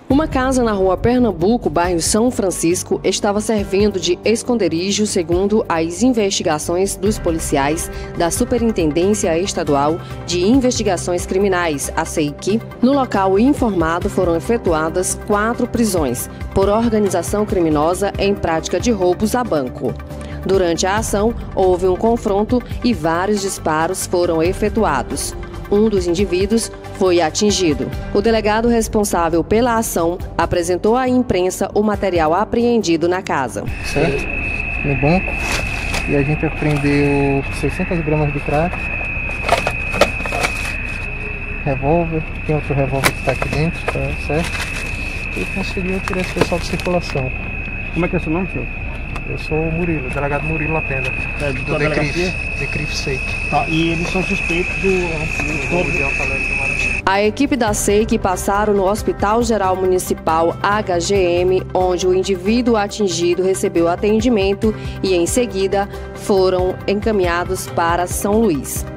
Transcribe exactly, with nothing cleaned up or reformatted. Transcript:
Uma casa na rua Pernambuco, bairro São Francisco, estava servindo de esconderijo, segundo as investigações dos policiais da Superintendência Estadual de Investigações Criminais, a S E I C. No local informado foram efetuadas quatro prisões por organização criminosa em prática de roubos a banco. Durante a ação, houve um confronto e vários disparos foram efetuados. Um dos indivíduos foi atingido. O delegado responsável pela ação apresentou à imprensa o material apreendido na casa. Certo? No banco. E a gente apreendeu seiscentas gramas de crack, revólver, tem outro revólver que está aqui dentro, tá certo? E conseguiu tirar esse pessoal de circulação. Como é que é o seu nome, senhor? Eu sou o Murilo, delegado Murilo Lapena, É, do da Decrif, delegacia? Decrif S E I C. Tá, e eles são suspeitos do... do... A equipe da S E I C passaram no Hospital Geral Municipal H G M, onde o indivíduo atingido recebeu atendimento e, em seguida, foram encaminhados para São Luís.